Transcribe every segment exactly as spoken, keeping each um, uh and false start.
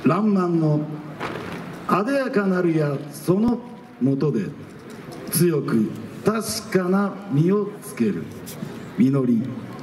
らんまんのあでやかなるやそのもとで強く確かな実をつける実り。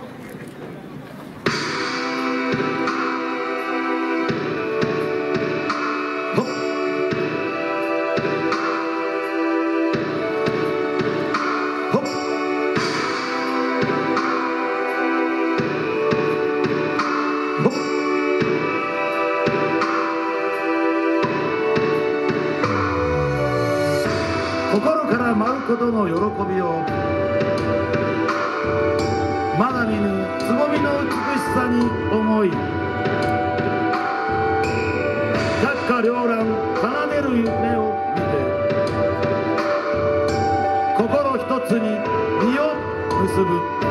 心から舞うことの喜びをまだ見ぬつぼみの美しさに思い、百花繚乱奏でる夢を見て心一つに実を結ぶ。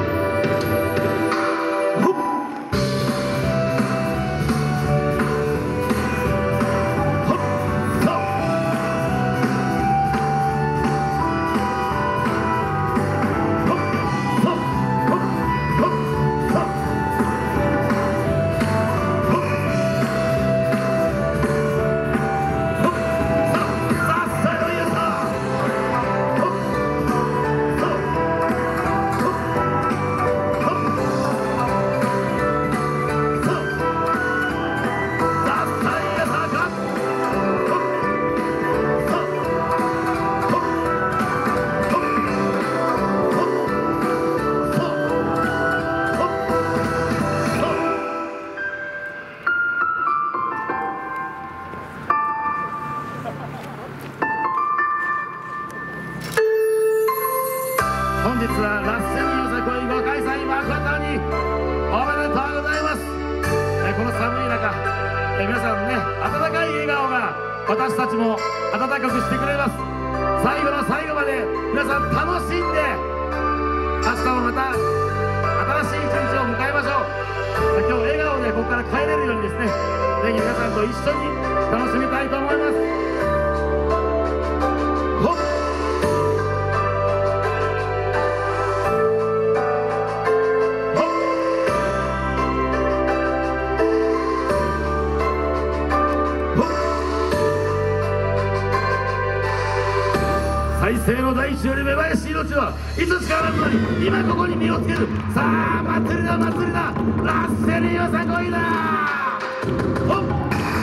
本日はラッセのよさこいご開催誠におめでとうございます。えこの寒い中、え皆さんね、温かい笑顔が私たちも温かくしてくれます。最後の最後まで皆さん楽しんで、明日もまた新しい一日を迎えましょう。今日笑顔でここから帰れるようにですね、ぜひ皆さんと一緒に楽しみたいと思います。ほっ再生の大地より芽生えし命はいつしかあらずに今ここに身をつける。さあ祭りだ祭りだ、ラッセリよさこいだ。ほっ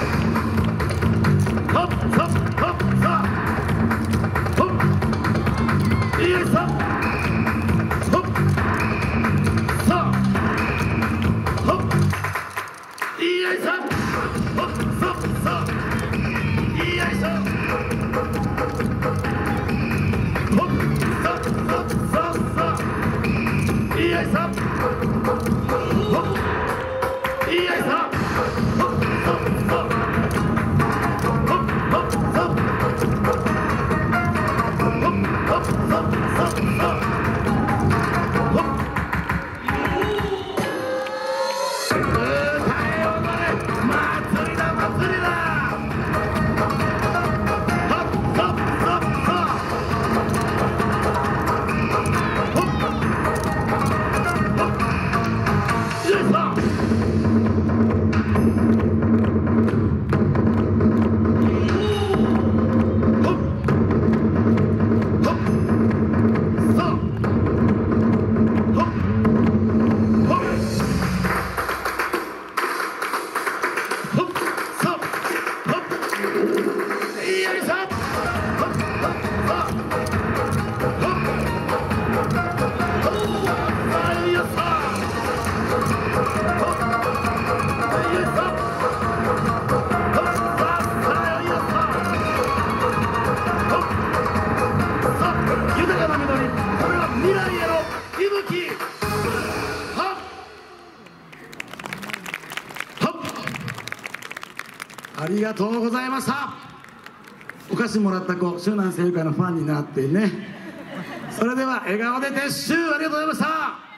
ほっほっほっさほっよいさほっさほっよいさほっささよいしょ。よいしょ。ほっよいしょ。ほっほっほっほっほっほっほっほっほっほっありがとうございました。お菓子もらった子、周南声優会のファンになってね。それでは笑顔で撤収、ありがとうございました。